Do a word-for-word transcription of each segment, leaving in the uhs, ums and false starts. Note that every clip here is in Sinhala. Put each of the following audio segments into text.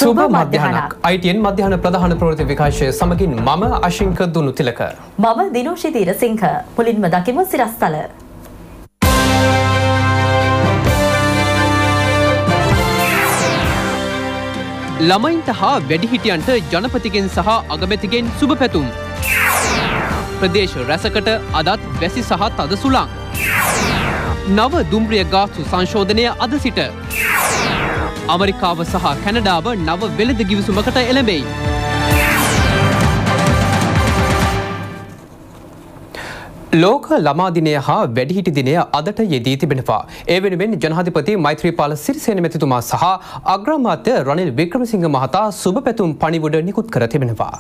සුබ මධ්‍යහනක්. I T N මධ්‍යහන ප්‍රධාන ප්‍රවෘත්ති විකාශය සමගින් මම අශිංක දුනුතිලක. මම දිනෝෂි තීරසිංහ. මුලින්ම දකිමු සිරස්තල. ළමයින්ට හා වැඩිහිටියන්ට ජනපතිගෙන් සහ අගමැතිගෙන් සුබ පැතුම්. ප්‍රදේශ රැසකට අදත් වැසි සහ තද සුළං. නව දුම්රිය ගාස්තු සංශෝධනය අද සිට. ඇමරිකාව සහ කැනඩාව නව වෙළඳ ගිවිසුමකට එළඹෙයි. ලෝක ළමා දිනය හා වැඩිහිටි දිනය අදට යෙදී තිබෙනවා. ඒ වෙනුවෙන් ජනාධිපති මෛත්‍රීපාල සිරිසේන මැතිතුමා සහ අග්‍රාමාත්‍ය රනිල් වික්‍රමසිංහ මහතා සුබ පැතුම් පණිවුඩ නිකුත් කර තිබෙනවා.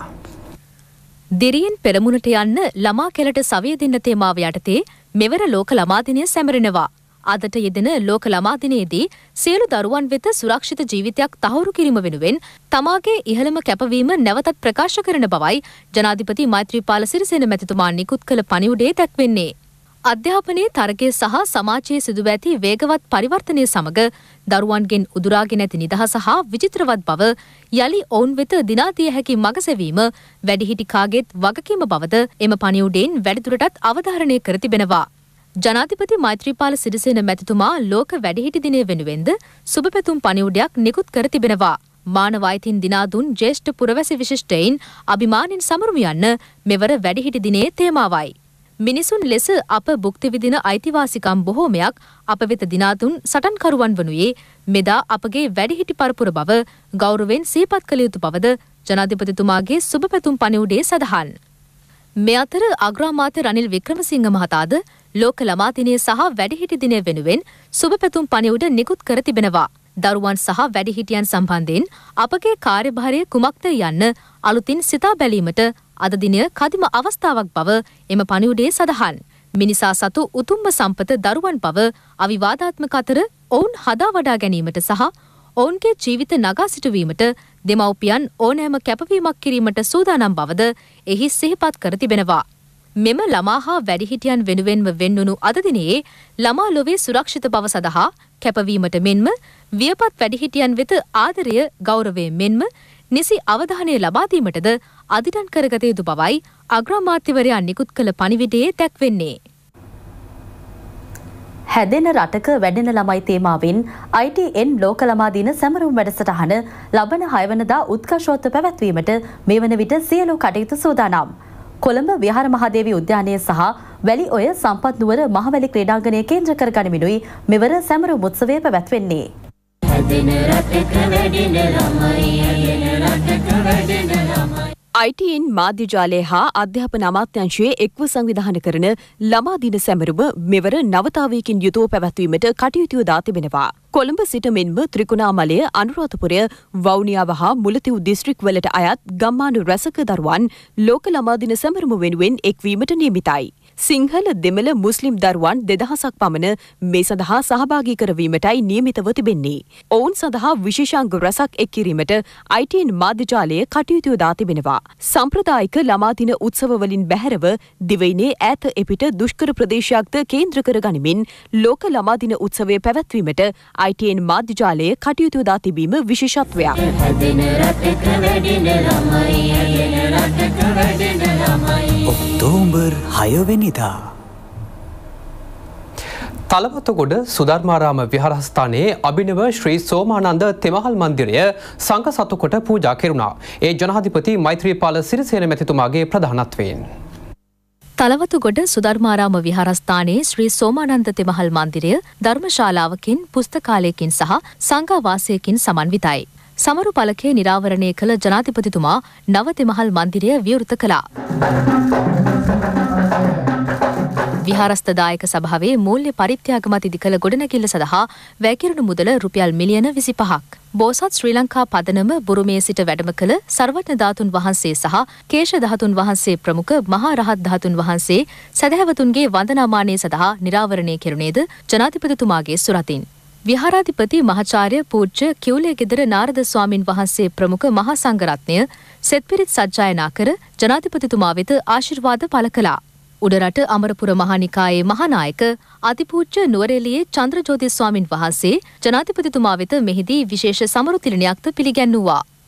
දිරියෙන් පෙරමුණට යන්න ළමා කෙළට සවිය දෙන්න තේමාව යටතේ මෙවර ලෝක ළමා දිනය සැමරෙනවා. අදට යෙදෙන ලෝක ළමා දිනයේදී සියලු දරුවන් වෙත සුරක්ෂිත ජීවිතයක් තහවුරු කිරීම වෙනුවෙන් තමාගේ ඉහළම කැපවීම නැවතත් ප්‍රකාශ කරන බවයි ජනාධිපති මෛත්‍රීපාල සිරිසේන මැතිතුමා නිකුත් කළ පණිවුඩේ දැක්වෙන්නේ. අධ්‍යාපනයේ තරගය සහ සමාජයේ සිදුව ඇති වේගවත් පරිවර්තනය සමග දරුවන්ගෙන් උදුරාගෙන ඇති නිදහස හා විචිත්‍රවත් බව යලි ඔවුන් වෙත දිනා දිය හැකි මඟ සෙවීම වැඩිහිටි කාගේත් වගකීම බවද එම පණිවුඩයෙන් වැඩිදුරටත් අවධාරණය කර තිබෙනවා. ජනාධිපති මෛත්‍රීපාල සිරිසේන මැතිතුමා ලෝක වැඩිහිටි දිනය වෙනුවෙන්ද සුබ පැතුම් පණිවුඩයක් නිකුත් කර තිබෙනවා. මානව අයිතීන් දිනා දුන් ජ්‍යෙෂ්ඨ පුරවැසි විශිෂ්ටයින් අභිමානෙන් සමරුමු යන්න මෙවර වැඩිහිටි දිනයේ තේමාවයි. මිනිසුන් ලෙස අප භුක්ති විඳින අයිතිවාසිකම් බොහෝමයක් අප වෙත දිනා දුන් සටන්කරුවන් වනුයේ මෙදා අපගේ වැඩිහිටි පරපුර බව ගෞරවයෙන් සිහිපත් කළ යුතු බවද ජනාධිපතිතුමාගේ සුබ පැතුම් පණිවුඩේ සඳහන්. මේ අතර අග්‍රාමාත්‍ය රනිල් වික්‍රමසිංහ මහතාද ලෝක ළමා දිනය සහ වැඩිහිටි දිනය වෙනුවෙන් සුබ පැතුම් පණිවුඩ නිකුත් කර තිබෙනවා. දරුවන් සහ වැඩිහිටියන් සම්බන්ධයෙන් අපගේ කාර්යභාරය කුමක්ද යන්න අලුතින් සිතා බැලීමට අද දිනය කදිම අවස්ථාවක් බව එම පණිවුඩේ සඳහන්. මිනිසා සතු උතුම්ම සම්පත දරුවන් බව අවිවාදාත්මක අතර ඔවුන් හදා වඩා ගැනීමට සහ ඔවුන්ගේ ජීවිත නගා සිටුවීමට දෙමව්පියන් ඕනෑම කැපවීමක් කිරීමට සූදානම් බවද එහි සිහිපත් කර තිබෙනවා. මෙම ළමා හා වැඩිහිටියන් වෙනුවෙන්ම වෙන්වුණු අද දිනයේ ළමා ලොවේ සුරක්ෂිත බව සඳහා කැපවීමට මෙන්ම වියපත් වැඩිහිටියන් වෙත ආදරය ගෞරවය මෙන්ම නිසි අවධානය ලබා දීමටද අදිටන් කරගත යුතු බවයි අග්‍රාමාත්‍යවරයා නිකුත් කළ පණිවිඩයේ දැක්වෙන්නේ. හැදෙන රටක වැඩෙන ළමයි තේමාවෙන් I T N ලෝක ළමා දින සැමරුම් වැඩසටහන ලබන හය වනදා උත්කර්ෂෝත්සව පැවැත්වීමට මේ වන විට සියලු කටයුතු සූදානම්. කොළඹ විහාර මහදේවී උද්‍යානය සහ වැලි ඔය සම්පත් නුවර මහවැලි ක්‍රීඩාංගණය කේන්ද්‍ර කර ගනිමිනුයි මෙවර සැමරුම් උත්සවය පැවැත්වෙන්නේ. I T N මාධ්‍ය ජාලය හා අධ්‍යාපන අමාත්‍යාංශයේ එක්ව සංවිධානය කරන ළමා දින සැමරුම මෙවර නවතාවයකින් යුතුව පැවැත්වීමට කටයුතු යොදා තිබෙනවා. කොළඹ සිට මෙන්ම ත්‍රිකුණාමලය, අනුරාධපුරය, වවුනියාව හා මුලතිව් දිස්ත්‍රික්වලට අයත් ගම්මාන රැසක දරුවන් ලෝක ළමා දින සැමරුම වෙනුවෙන් එක්වීමට නියමිතයි. සිංහල දෙමළ මුස්ලිම් දරුවන් දෙදහසක් පමණ මේ සඳහා සහභාගී කරවීමටයි නියමිතව තිබෙන්නේ. ඔවුන් සඳහා විශේෂාංග රැසක් එක් කිරීමට I T N මාධ්‍ය ජාලය කටයුතු යොදා තිබෙනවා. සම්ප්‍රදායික ළමා දින උත්සවවලින් බැහැරව දිවයිනේ ඈත එපිට දුෂ්කර ප්‍රදේශයක්ද කේන්ද්‍ර කර ගනිමින් ලෝක ළමා දින උත්සවය පැවැත්වීමට I T N මාධ්‍ය ජාලය කටයුතු යොදා තිබීම විශේෂත්වයක්. ඔක්තෝබර් හය වෙනිදා තලවතුගොඩ සුධර්මාරාම විහාරස්ථානයේ අභිනව ශ්‍රී සෝමානන්ද තෙමහල් මන්දිරය සංඝ සතු කොට පූජා කෙරුණා. ඒ ජනාධිපති මෛත්‍රීපාල සිරිසේන මැතිතුමාගේ ප්‍රධානත්වයෙන්. තලවතුගොඩ සුධර්මාරාම විහාරස්ථානයේ ශ්‍රී සෝමානන්ද තෙමහල් මන්දිරය ධර්මශාලාවකින් පුස්තකාලයකින් සහ සංඝාවාසයකින් සමන්විතයි. සමරු පලකේ නිරාවරණය කළ ජනාධිපතිතුමා නව තෙමහල් මන්දිරය විවෘත කළා. විහාරස්ථදායක සභාවේ මූල්‍ය පරිත්‍යාග මත ඉදි කළ ගොඩනැගිල්ල සඳහා වැයකිරුණු මුදල රුපියල් මිලියන විසිපහක්. බෝසත් ශ්‍රී ලංකා පදනම බුරුමයේ සිට වැඩම කළ සර්වඥ ධාතුන් වහන්සේ සහ කේශ ධාතුන් වහන්සේ ප්‍රමුඛ මහා රහත් ධාතුන් වහන්සේ සදහැවතුන්ගේ වන්දනාමානය සඳහා නිරාවරණය කෙරුණේද ජනාධිපතිතුමාගේ සුරතින්. විහාරාධිපති මහාචාර්ය පූජ්‍ය කිව්ලේ ගෙදර නාරද ස්වාමින් වහන්සේ ප්‍රමුඛ මහා සංඝරත්නය සෙත්පිරිත් සජ්ජායනා කර ජනාධිපතිතුමා වෙත ආශිර්වාද පළ කළා. උඩරට අමරපුර මහානිකායේ මහානායක අතිපූජ්‍ය නුවරඑළියේ චන්ද්‍රජෝති ස්වාමින් වහන්සේ ජනාධිපතිතුමා වෙත මෙහිදී විශේෂ සමරු තිලනයක්ද පිළිගැන්වුවා.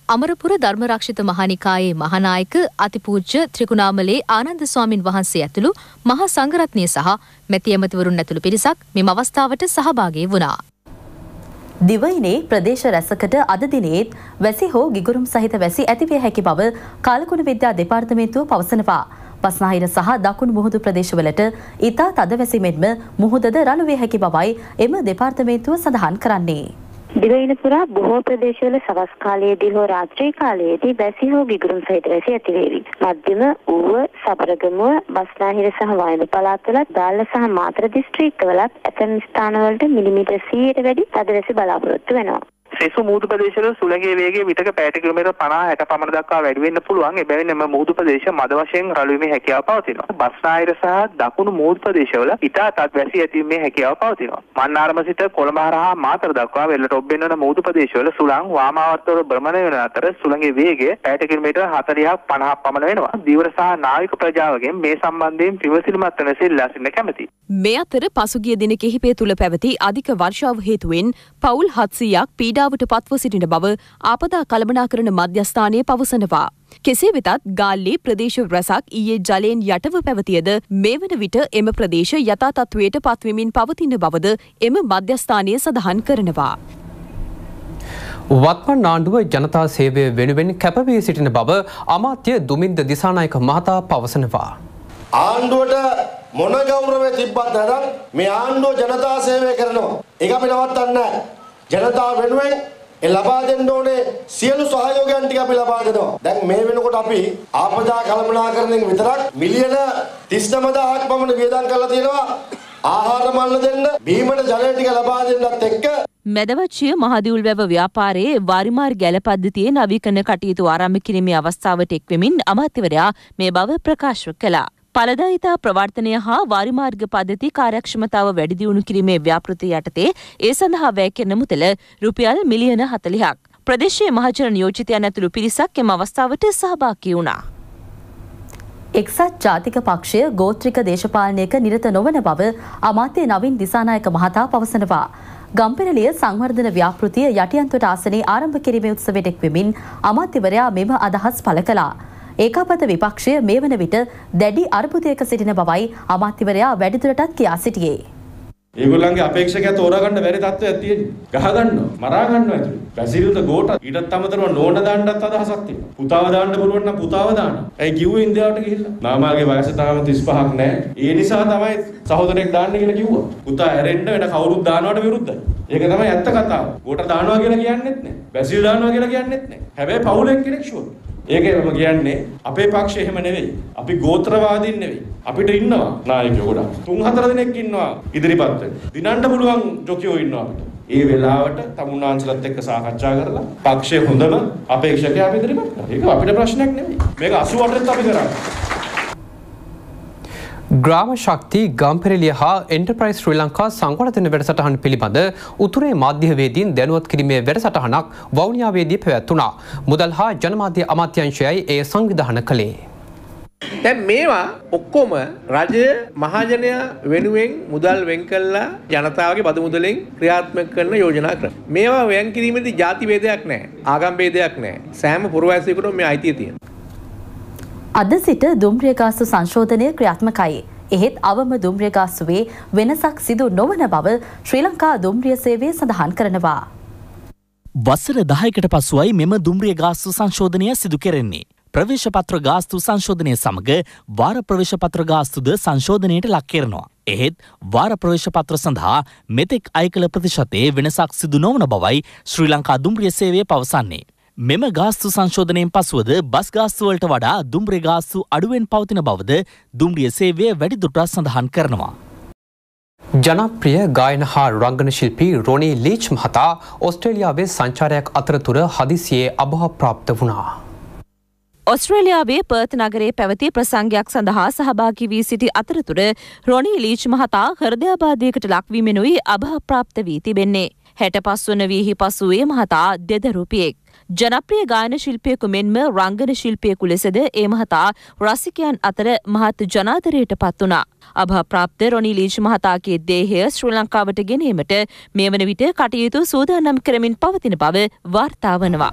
අමරපුර ධර්මරක්ෂිත මහානිකායේ මහානායක අතිපූජ්‍ය ත්‍රිකුණාමලේ ආනන්ද ස්වාමින් වහන්සේ ඇතුළු මහා සංඝරත්නය සහ මැති ඇමතිවරුන් ඇතුළු පිරිසක් මෙම අවස්ථාවට සහභාගී වුණා. දිවයිනේ ප්‍රදේශ රැසකට අද දිනේත් වැසි හෝ ගිගුරුම් සහිත වැසි ඇතිවිය හැකි බව කාලකුණ විද්‍යා දෙපාර්තමේන්තුව පවසනවා. බස්නාහිර සහ දකුණු මුහුදු ප්‍රදේශවලට ඉතා තද වැසි මෙන්ම මුහුදද රළු විය හැකි බවයි එම දෙපාර්තමේන්තුව සඳහන් කරන්නේ. දිවයින පුරා බොහෝ ප්‍රදේශවල සවස් කාලයේදී හෝ රාත්‍රී කාලයේදී වැසි හෝ ගිගුරුම් සහිත වැසි ඇතිවේවි. මධ්‍යම ඌව, සබරගමුව, බස්නාහිර සහ වයඹ පළාත්වල, දාල්ල සහ මාතර දිස්ත්‍රික්කවලත් ඇතැම් ස්ථානවලට මිලිමීටර් සීයට වැඩි තද වැසි බලාපොරොත්තු වෙනවා. සෙසු මුහුදු ප්‍රදේශවල සුළඟේ වේගය විටක පැයට කිලෝමීටර් පනහ හැට පමණ දක්වා වැඩි වෙන්න පුළුවන්. එබැවින් එම මුහුදු ප්‍රදේශ මද වශයෙන් රළු වීමේ හැකියාව පවතිනවා. බස්නාහිර සහ දකුණු මුහුදු ප්‍රදේශවල ඉතා තද වැසි ඇතිවීමේ හැකියාව පවතිනවා. මන්නාරම සිට කොළඹ හරහා මාතර දක්වා වෙරළට ඔබ්බෙන් වන මුහුදු ප්‍රදේශවල සුළං වාමාවර්තවල භ්‍රමණය වන අතර සුළඟේ වේගය පැයට කිලෝමීටර් හතළිහක් පනහක් පමණ වෙනවා. දීවර සහ නාවික ප්‍රජාවගෙන් මේ සම්බන්ධයෙන් විමසිලිමත් වන සේ ඉල්ලා සිටින්න කැමැතියි. මේ අතර පසුගිය දින කිහිපය තුළ පැවති අධික වර්ෂාව හේතුවෙන් පවුල් හත්සීයක් පීඩාවට පත්ව සිටින බව ආපදා කළමනාකරණ මධ්‍යස්ථානය පවසනවා. කෙසේ වෙතත් ගාල්ලේ ප්‍රදේශ රැසක් ඊයේ ජලයෙන් යටව පැවතියද මේ වන විට එම ප්‍රදේශ යථා තත්ත්වයට පත්වෙමින් පවතින බවද එම මධ්‍යස්ථානය සඳහන් කරනවා. වත්මන් ආණ්ඩුව ජනතා සේවය වෙනුවෙන් කැපවී සිටින බව අමාත්‍ය දුමින්ද දිසානායක මහතා පවසනවා. ආණ්ඩුවට මොන ගෞරවය තිබ්බත් නැතත් මේ ආණ්ඩුව ජනතා සේවය කරනවා. ඒක අපි නවත්තන්නේ නැහැ. ජනතාව වෙනුවෙන් ඒ ලබා දෙන්න ඕනේ සියලු සහයෝගයන් ටික අපි ලබා දෙනවා. දැන් මේ වෙනකොට අපි ආපදා කළමනාකරණයෙන් විතරක් මිලියන තිස් නවය දහසක් පමණ වියදම් කරලා තියෙනවා. ආහාර මල්ල දෙන්න, බීමට ජලය ටික ලබා දෙන්නත් එක්ක මැදවච්චිය මහදිවුල්වැව ව්‍යාපාරයේ වාරිමාර්ග ගැල පද්ධතියේ නවීකරණ කටයුතු ආරම්භ කිරීමේ අවස්ථාවට එක්වෙමින් අමාත්‍යවරයා මේ බව ප්‍රකාශ කළා. ඵලදායිතා ප්‍රවර්තනය හා වාරිමාර්ග පද්ධති කාර්යක්ෂමතාව වැඩි දියුණු කිරීමේ ව්‍යාපෘතිය යටතේ ඒ සඳහා වැය කෙරෙන මුදල රුපියල් මිලියන හතළිහක්. ප්‍රදේශීය මහජන නියෝජිතයන් ඇතුළු පිරිසක් එම අවස්ථාවට සහභාගී වුණා. එක්සත් ජාතික පක්ෂය ගෝත්‍රික දේශපාලනයක නිරත නොවන බව අමාත්‍ය නවින් දිසානායක මහතා පවසනවා. ගම්පෙරළිය සංවර්ධන ව්‍යාපෘතිය යටියන්තොට ආසනයේ ආරම්භ කිරීමේ උත්සවයට එක්වෙමින් අමාත්‍යවරයා මෙම අදහස් පළ කළා. ඒකාපත විපක්ෂය මේ වන විට දැඩි අර්බුදයක සිටින බවයි අමාත්‍යවරයා වැඩිදුරටත් කියා සිටියේ. ඒගොල්ලන්ගේ අපේක්ෂකයා තෝරාගන්න බැරි තත්ත්වයක් තියෙනවා. ගහ ගන්නවා, මරා ගන්නවා ඇතුළේ. බැසිල්ද ගෝට ඊටත් අමතරව නෝන දාන්නත් අදහසක් තියෙනවා. පුතාව දාන්න පුළුවන් නම් පුතාව දාන්න. ඇයි කිව්වේ ඉන්දියාවට ගිහිල්ලා? මාමාගේ වයස තාම තිස් පහක් නැහැ. ඒ නිසා තමයි සහෝදරෙක් දාන්න කියලා කිව්වා. පුතා ඇරෙන්න වෙන කවුරුත් දානවට විරුද්ධයි. ඒක තමයි ඇත්ත කතාව. ගෝට දානවා කියලා කියන්නෙත් නැහැ. බැසිල් දානවා කියලා කියන්නෙත් නැහැ. හැබැයි පවුලෙන් කෙනෙක් ෂුවර්. ඒකම කියන්නේ අපේ පක්ෂය එහෙම නෙවෙයි. අපි ගෝත්‍රවාදීන් නෙවෙයි. අපිට ඉන්නවා නායකයෝ ගොඩක්. තුන් හතර දෙනෙක් ඉන්නවා ඉදිරිපත් වෙන්න. දිනන්න පුළුවන් ජොකියෝ ඉන්නවා අපිට. ඒ වෙලාවට තමුන්නාන්සලත් එක්ක සාකච්ඡා කරලා පක්ෂයේ හොඳම අපේක්ෂකයා අපි ඉදිරිපත් කරා. ඒක අපිට ප්‍රශ්නයක් නෙවෙයි. මේක අසූඅටත් අපි කරන්නේ. ග්‍රාම ශක්ති ගම්පෙරළිය හා එන්ටර්ප්‍රයිස් ශ්‍රී ලංකා සංවර්ධන වැඩසටහන පිළිබඳ උතුරේ මාධ්‍යවේදීන් දැනුවත් කිරීමේ වැඩසටහනක් වවුනියාවේදී පැවැත්වුණා. මුදල් හා ජනමාධ්‍ය අමාත්‍යාංශයයි එය සංවිධානය කළේ. දැන් මේවා ඔක්කොම රජය මහජනයා වෙනුවෙන් මුදල් වෙන් කළා ජනතාවගේ බදු මුදලෙන් ක්‍රියාත්මක කරන යෝජනා ක්‍රම. මේවා වෙන් කිරීමේදී ಜಾති ભેදයක් නැහැ. ආගම් ભેදයක් නැහැ. සෑම පුරවැසියෙකුටම මේ අයිතිය තියෙනවා. අද සිට දුම්රිය ගාස්තු සංශෝධනය ක්‍රියාත්මකයි. එහෙත් අවම දුම්රිය ගාස්තුවේ වෙනසක් සිදු නොවන බව ශ්‍රී ලංකා දුම්රිය සේවය සඳහන් කරනවා. වසර දහයකට පසුවයි මෙම දුම්රිය ගාස්තු සංශෝධනය සිදු කෙරෙන්නේ. ප්‍රවේශපත්‍ර ගාස්තු සංශෝධනය සමග වාර ප්‍රවේශපත්‍ර ගාස්තුද සංශෝධනයට ලක් කරනවා. එහෙත් වාර ප්‍රවේශපත්‍ර සඳහා මෙතෙක් අය කළ ප්‍රතිශතයේ වෙනසක් සිදු නොවන බවයි ශ්‍රී ලංකා දුම්රිය සේවය පවසන්නේ. මෙම ගාස්තු සංශෝධනයෙන් පසුවද බස් ගාස්තුවලට වඩා දුම්රිය ගාස්තු අඩුවෙන් පවතින බවද දුම්රිය සේවය වැඩිදුරටත් සඳහන් කරනවා. ජනප්‍රිය ගායන හා රංගන ශිල්පී රොනී ලීච් මහතා ඔස්ට්‍රේලියාවේ සංචාරයක් අතරතුර හදිසියේ අභාවප්‍රාප්ත වුණා. ඔස්ට්‍රේලියාවේ පර්ත් නගරයේ පැවති ප්‍රසංගයක් සඳහා සහභාගී වී සිටි අතරතුර රොනී ලීච් මහතා හෘදයාබාධයකට ලක්වීමෙනුයි අභාවප්‍රාප්ත වී තිබෙන්නේ. හැට පස් වන වීහි පසුවේ මහතා දෙදරුපියෙක්. ජනප්‍රිය ගායන ශිල්පියෙකු මෙන්ම රංගන ශිල්පියෙකු ලෙසද ඒ මහතා රසිකයන් අතර මහත් ජනාදරයට පත් වුණා. අභාප්‍රාප්ත රොනි ලීච් මහතාගේ දේහය ශ්‍රී ලංකාවට ගෙනීමට මේ වන විට කටයුතු සූදානම් කරමින් පවතින බව වාර්තා වනවා.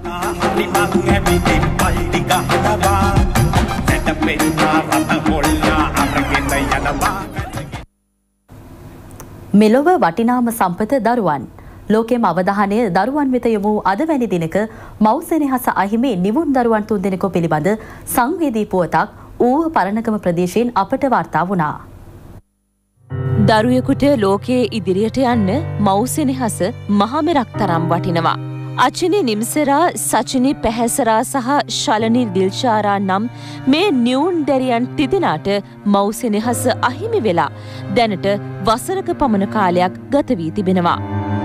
මෙලොව වටිනාම සම්පත දරුවන්. ලෝකෙම අවධානය දරුවන් වෙත යොමු අද වැනි දිනක මව්සෙනෙහස අහිමි නිවුන් දරුවන් තුන්දෙනෙකු පිළිබඳ සංවේදී පුවතක් ඌව පරණගම ප්‍රදේශයෙන් අපට වාර්තා වුණා. දරුවෙකුට ලෝකයේ ඉදිරියට යන්න මව්සෙනෙහස මහමෙරක් තරම් වටිනවා. අචිනි නිම්සරා, සචිනි පැහැසරා සහ ශලනි දිල්ෂාරා නම් මේ නිවුන් දැරියන් තිදෙනාට මව්සෙනෙහස අහිමි වෙලා දැනට වසරක පමණ කාලයක් ගත වී තිබෙනවා.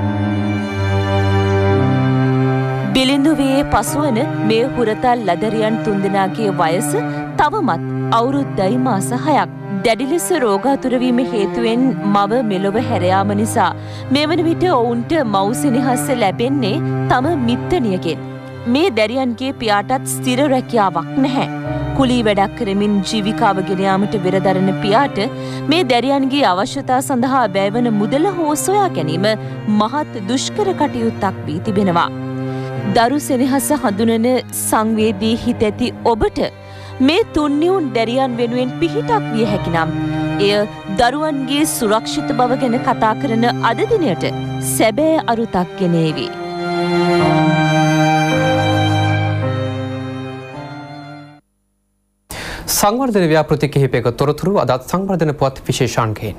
බිලිඳුවේ පසුවන මේ හුරතල් ලදරියන් තුන්දෙනාගේ වයස තවමත් අවුරුද්දයි මාස හයක්. දැඩි ලෙස රෝගාතුරවීම හේතුවෙන් මව මෙලොව හැරයාම නිසා මේ වන විට ඔවුන්ට මව්සෙනෙහස ලැබෙන්නේ තම මිත්තණියගෙන්. මේ දැරියන්ගේ පියාටත් ස්ථිර රැකියාවක් නැහැ. කුලී වැඩක් කරමින් ජීවිකාව ගෙන යාමට වෙරදරන පියාට මේ දැරියන්ගේ අවශ්‍යතා සඳහා වැයවන මුදල හෝ සොයා ගැනීම මහත් දුෂ්කර කටයුත්තක් වී තිබෙනවා. දරු සෙනෙහස හඳුනන සංවේදී හිත ඇති ඔබට මේ තුන්නිවුන් දැරියන් වෙනුවෙන් පිහිටක් විය හැකිනම් එය දරුවන්ගේ සුරක්ෂිත බව ගැන කතා කරන අද දිනයට සැබෑ අරුතක් ගෙනේවි. සංවර්ධන ව්‍යාපෘති කිහිපයක තොරතුරු අදත් සංවර්ධන පුවත් විශේෂාංගයෙන්.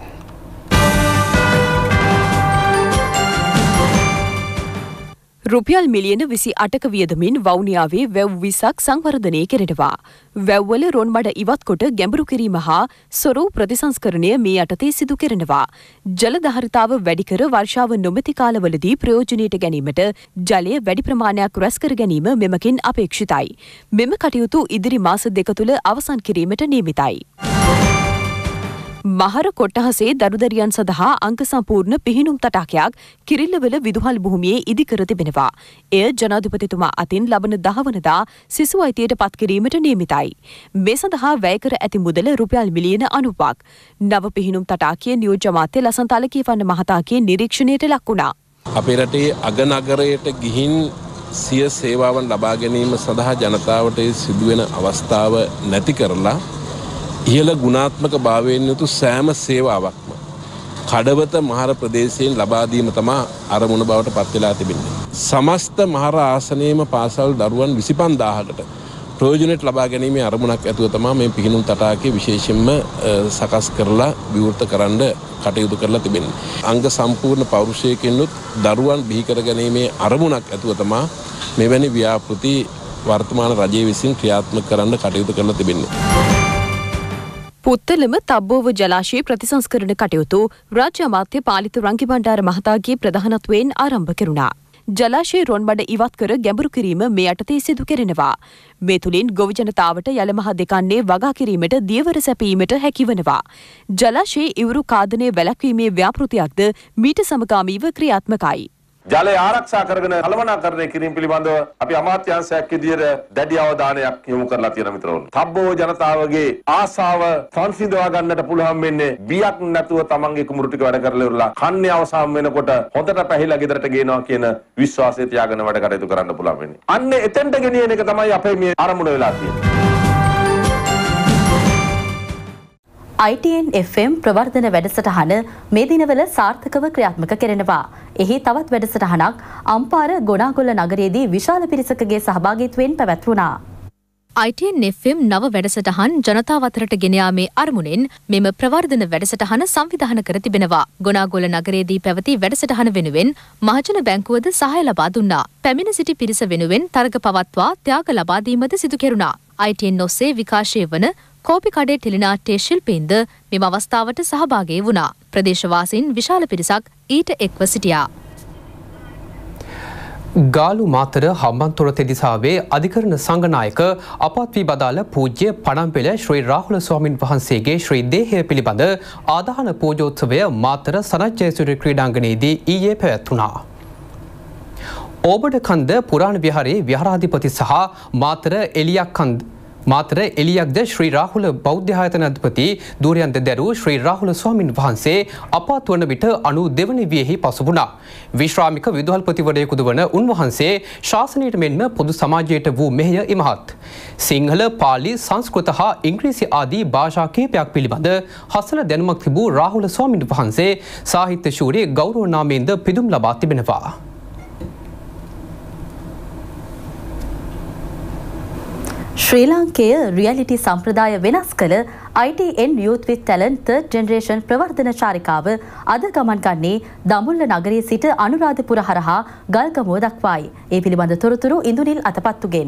රුපියල් මිලියන විසි අටක වියදමින් වවුනියාවේ වැව් විසක් සංවර්ධනය කෙරෙනවා. වැව්වල රොන්මඩ ඉවත්කොට ගැඹුරු කිරීම හා සොරු ප්‍රතිසංස්කරණය මේ යටතේ සිදු කෙරෙනවා. ජල ධාරිතාව වැඩිකර වර්ෂාව නොමැති කාලවලදී ප්‍රයෝජනයට ගැනීමට ජලය වැඩි ප්‍රමාණයක් රැස් කර ගැනීම මෙමකින් අපේක්ෂිතයි. මෙම කටයුතු ඉදිරි මාස දෙක තුළ අවසන් කිරීමට නියමිතයි. මහර කොට්ටහසේ දරුදරියන් සඳහා අංක සම්පූර්ණ පිහිනුම් තටාකයක් කිරිල්ලවල විදුහල් භූමියේ ඉදිකර තිබෙනවා. එය ජනාධිපතිතුමා අතින් ලබන දහවනදා සිසු අයිතියට පත් කිරීමට නියමිතයි. මේ සඳහා වැය කර ඇති මුදල රුපියල් මිලියන අනූපක්. නව පිහිනුම් තටාකය නියෝජ්‍ය අමාත්‍ය ලසන් තලකීවන්න මහතාගේ නිරීක්ෂණයට ලක් වුණා. අපේ රටේ අගනගරයට ගිහින් සිය සේවාවන් ලබා ගැනීම සඳහා ජනතාවට සිදුවෙන අවස්ථාව නැති කරලා ඉහළ ගුණාත්මක භාවයෙන් යුතු සෑම සේවාවක්ම කඩවත මහර ප්‍රදේශයෙන් ලබා දීම තමා අරමුණ බවට පත් වෙලා තිබෙන්නේ. සමස්ත මහර ආසනයේම පාසල් දරුවන් විසි පන්දාහකට ප්‍රයෝජනයට ලබා ගැනීමේ අරමුණක් ඇතුව තමා මේ පිහිනුම් තටාකය විශේෂයෙන්ම සකස් කරලා විවෘත කරන්න කටයුතු කරලා තිබෙන්නේ. අංග සම්පූර්ණ පෞරුෂයකින්ුත් දරුවන් බිහි කර ගැනීමේ අරමුණක් ඇතුව තමා මෙවැනි ව්‍යාපෘති වර්තමාන රජය විසින් ක්‍රියාත්මක කරන්න කටයුතු කරලා තිබෙන්නේ. පුත්තලම තබ්බෝව ජලාශයේ ප්‍රතිසංස්කරණ කටයුතු රාජ්‍ය අමාත්‍ය පාලිත රංගි බණ්ඩාර මහතාගේ ප්‍රධානත්වයෙන් ආරම්භ කෙරුණා. ජලාශයේ රොන්බඩ ඉවත් කර ගැඹුරු කිරීම මේ යටතේ සිදු කෙරෙනවා. මේ තුලින් ගොවි ජනතාවට යලමහ දෙකන්නේ වගා කිරීමට දියවර සැපීමට හැකිවනවා. ජලාශයේ ඉවුරු කාදනය වැළැක්වීමේ ව්‍යාපෘතියක්ද මීට සමගාමීව ක්‍රියාත්මකයි. ජලය ආරක්ෂා කරගෙන කළමනාකරණය කිරීම පිළිබඳව අපි අමාත්‍යාංශයක් විදියට දැඩි අවධානයක් යොමු කරලා තියෙන මිත්‍රවරුන්. තබ්බෝ ජනතාවගේ ආසාව සංසිඳවා ගන්නට පුළුවන් වෙන්නේ බියක් නැතුව තමන්ගේ කුඹුරු ටික වැඩ කරලා ඉවරලා කන්නේ අවසන් වෙනකොට හොඳට පැහිලා ගෙදරට ගේනවා කියන විශ්වාසය තියාගෙන වැඩ කටයුතු කරන්න පුළුවන් වෙන්නේ. අන්න එතෙන්ට ගෙනියන එක තමයි අපේ මේ අරමුණ වෙලා තියෙන්නේ. I T N F M ප්‍රවර්ධන වැඩසටහන මේ දිනවල සාර්ථකව ක්‍රියාත්මක කෙරෙනවා. එහි තවත් වැඩසටහනක් අම්පාර ගොනාගොල්ල නගරයේදී විශාල පිරිසකගේ සහභාගීත්වයෙන් පැවැත්වුණා. I T N F M නව වැඩසටහන් ජනතාව අතරට ගෙන යාමේ අරමුණෙන් මෙම ප්‍රවර්ධන වැඩසටහන සංවිධානය කර තිබෙනවා. ගොනාගොල්ල නගරයේදී පැවති වැඩසටහන වෙනුවෙන් මහජන බැංකුවද සහාය ලබා දුන්නා. පැමිණ සිටි පිරිස වෙනුවෙන් තරග පවත්වා ත්‍යාග ලබා දීමද සිදු කෙරුණා. I T N ඔස්සේ විකාශය වන කෝපි කඩේ ටෙලිනාට්‍ය ශිල්පීන්ද මෙම අවස්ථාවට සහභාගී වුණා. ප්‍රදේශවාසීන් විශාල පිරිසක් ඊට එක්ව සිටියා. ගාලු මාතර හම්බන්තොට තෙදිසාවේ අධිකරණ සංඝනායක අපවත් වී බදාළ පූජ්‍ය පණම්පෙළ ශ්‍රී රාහුල ස්වාමින් වහන්සේගේ ශ්‍රී දේහය පිළිබඳ ආදාහන පූජෝත්සවය මාතර සනත් ජයසූරිය ක්‍රීඩාංගණයේදී ඊයේ පැවැත්වුණා. ඕබඩ කන්ද පුරාණ විහාරයේ විහාරාධිපති සහ මාතර එලියක් කන්ද මාතර එලියක්ද ශ්‍රී රාහුල බෞද්ධ ආයතන අධිපති දූරයන්ද දැරූ ශ්‍රී රාහුල ස්වාමින් වහන්සේ අපාත් වන විට අනු දෙවන වියෙහි පසු වුණා. විශ්‍රාමික විදුහල්පතිවරයෙකුද වන උන්වහන්සේ ශාසනයට මෙන්ම පොදු සමාජයට වූ මෙහෙය ඉමහත්. සිංහල, පාලි, සංස්කෘත හා ඉංග්‍රීසි ආදී භාෂා කිහිපයක් පිළිබඳ හසල දැනුමක් තිබූ රාහුල ස්වාමින් වහන්සේ සාහිත්‍ය ශූරී ගෞරව නාමයෙන්ද පිදුම් ලබා තිබෙනවා. ශ්‍රී ලාංකේය රියැලිටි සම්ප්‍රදාය වෙනස් කළ I T N Youth with Talent Third Generation ප්‍රවර්ධන චාරිකාව අද ගමන් ගන්නේ දඹුල්ල නගරයේ සිට අනුරාධපුර හරහා ගල්ගමුව දක්වායි. ඒ පිළිබඳ තොරතුරු Indunil අතපත්තුගෙන්.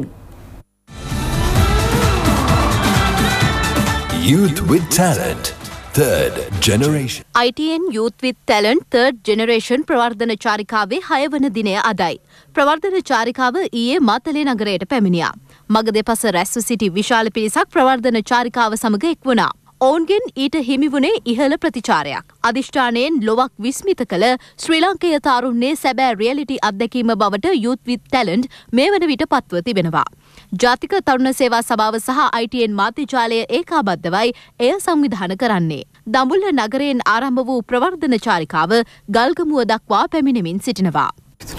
Youth with Talent Third Generation I T N Youth with Talent Third Generation ප්‍රවර්ධන චාරිකාවේ හයවන දිනය අදයි. ප්‍රවර්ධන චාරිකාව ඊයේ මාතලේ නගරයට පැමිණියා. මග දෙපස රැස්ව සිටි විශාල පිරිසක් ප්‍රවර්ධන චාරිකාව සමග එක් වුණා. ඔවුන්ගෙන් ඊට හිමි වුණේ ඉහළ ප්‍රතිචාරයක්. අධිෂ්ඨානයෙන් ලොවක් විස්මිත කළ ශ්‍රී ලාංකේය තාරුණ්‍යයේ සැබෑ රියැලිටි අත්දැකීම බවට Youth with Talent මේ වන විට පත්ව තිබෙනවා. ජාතික තරුණ සේවා සභාව සහ I T N මාධ්‍යජාලය ඒකාබද්ධවයි එය සංවිධානය කරන්නේ. දඹුල්ල නගරයෙන් ආරම්භ වූ ප්‍රවර්ධන චාරිකාව ගල්ගමුව දක්වා පැමිණෙමින් සිටිනවා.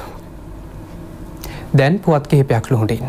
දැන් පුවත් කිහිපයක් ලොහුටින්.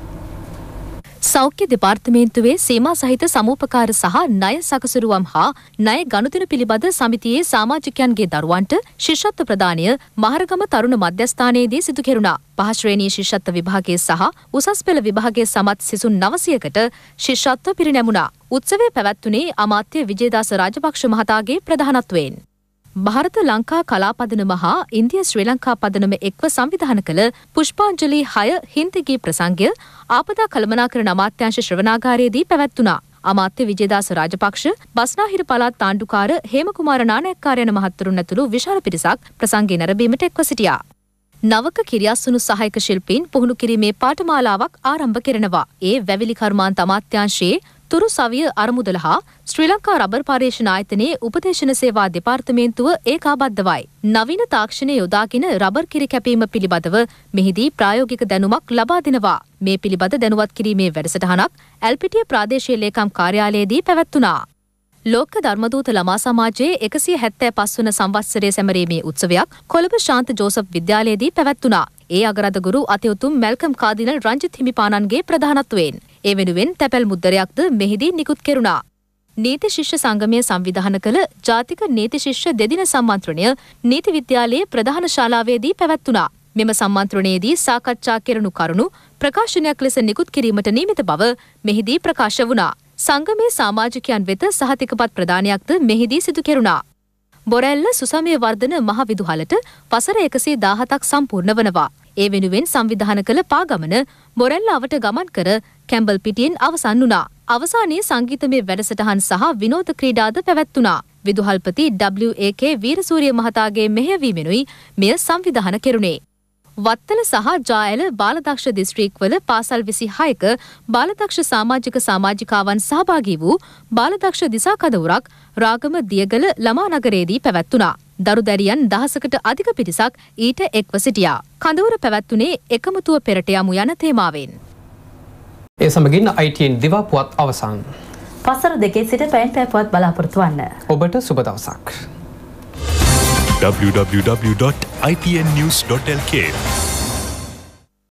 සෞඛ්‍ය දෙපාර්තමේන්තුවේ සීමා සහිත සමූපකාර සහ ණය සකසුරුවම් හා ණය ගනුදෙනු පිළිබඳ සමිතියේ සමාජිකයන්ගේ දරුවන්ට ශිෂ්‍යත්ව ප්‍රදානය මහරගම තරුණ මධ්‍යස්ථානයේදී සිදු කෙරුණා. පහ ශ්‍රේණී ශිෂ්‍යත්ව විභාගයේ සහ උසස් පෙළ විභාගයේ සමත් සිසුන් නවසියකට ශිෂ්‍යත්ව පිරිනැමුණා. උත්සවය පැවැත්වුණේ අමාත්‍ය විජේදාස රාජපක්ෂ මහතාගේ ප්‍රධානත්වයෙන්. ಭಾರತ ලංකා කලා පදනම හා ඉන්දිය ශ්‍රී ලංකා පදනම එක්ව සංවිධාන කළ පුෂ්පාංජලි හය හින්දිගේ ප්‍රසංගය ආපදා කළමනාකරණ අමාත්‍යාංශ ශ්‍රවණාගාරයේදී පැවැත්වුණා. අමාත්‍ය විජේදාස රාජපක්ෂ, බස්නාහිර පළාත් ආණ්ඩුකාර හේමකුමාර නානයක්කාර යන මහත්වරුන් ඇතුළු විශාල පිරිසක් ප්‍රසංගය නැරඹීමට එක්ව සිටියා. නවක කිරියාසුණු සහායක ශිල්පීන් පුහුණු කිරීමේ පාඨමාලාවක් ආරම්භ කරනවා. ඒ වැවිලි කර්මාන්ත අමාත්‍යාංශයේ තුරු සවිය අරමුදල හා ශ්‍රී ලංකා රබර් පර්යේෂණ ආයතනයේ උපදේශන සේවා දෙපාර්තමේන්තුව ඒකාබද්ධවයි. නවීන තාක්ෂණය යොදාගෙන රබර් කිරි කැපීම පිළිබඳව මෙහිදී ප්‍රායෝගික දැනුමක් ලබා දෙනවා. මේ පිළිබඳ දැනුවත් කිරීමේ වැඩසටහනක් ඇල්පිටිය ප්‍රාදේශීය ලේකම් කාර්යාලයේදී පැවැත්වුණා. ලෝක ධර්මදූත ළමා සමාජයේ එකසිය හැත්තෑ පහ වන සංවත්සරයේ සැමරීමේ උත්සවයක් කොළඹ ශාන්ත ජෝසප් විද්‍යාලයේදී පැවැත්වුණා. ඒ අගරද ගුරු අතිඋතුම් මැල්කම් කාදිනල් රංජිත් හිමිපාණන්ගේ ප්‍රධානත්වයෙන් ඒ වෙනුවෙන් තැපැල් මුද්දරයක්ද මෙහිදී නිකුත් කෙරුණා. නීති ශිෂ්‍ය සංගමය සංවිධානය කළ ජාතික නීති ශිෂ්‍ය දෙදින සම්මන්ත්‍රණය නීති විද්‍යාලයේ ප්‍රධාන ශාලාවේදී පැවැත්වුණා. මෙම සම්මන්ත්‍රණයේදී සාකච්ඡා කෙරෙනු කරුණු ප්‍රකාශනයක් ලෙස නිකුත් කිරීමට නියමිත බව මෙහිදී ප්‍රකාශ වුණා. සංගමේ සමාජිකයන් වෙත සහතිකපත් ප්‍රදානයක්ද මෙහිදී සිදු කෙරුණා. බොරැල්ල සුසමය වර්ධන මහ විදුහලට වසර එකසිය දාහතක් සම්පූර්ණ වනවා. ඒ වෙනුවෙන් සංවිධානය කළ පාගමන බොරැල්ල අවට ගමන් කර කැම්බල් පිටියෙන් අවසන් වුණා. අවසානයේ සංගීතමය වැඩසටහන් සහ විනෝද ක්‍රීඩාද පැවැත්වුණා. විදුහල්පති W A K වීරසූරිය මහතාගේ මෙහෙයවීමෙනුයි මෙය සංවිධානය කෙරුණේ. වත්තල සහ ජාඇල බාලදක්ෂ දිස්ත්‍රික්වල පාසල් විසිහයක බාලදක්ෂ සමාජික සමාජිකාවන් සහභාගී වූ බාලදක්ෂ දිසා කදවුරක් රාගම දියගල ළමා නගරයේදී පැවැත්වුණා. දරුදැරියන් දහසකට අධික පිරිසක් ඊට එක්ව සිටියා. කඳවුර පැවැත්වුණේ එකමුතුව පෙරට යමු යන තේමාවෙන්. ඒ සමගින් I T N දිවා පුවත් අවසන්. පසර දෙකේ සිට පැයෙන් පැය පුවත් බලාපොරොත්තු වන්න. ඔබට සුබ දවසක්. w w w dot i t n news dot l k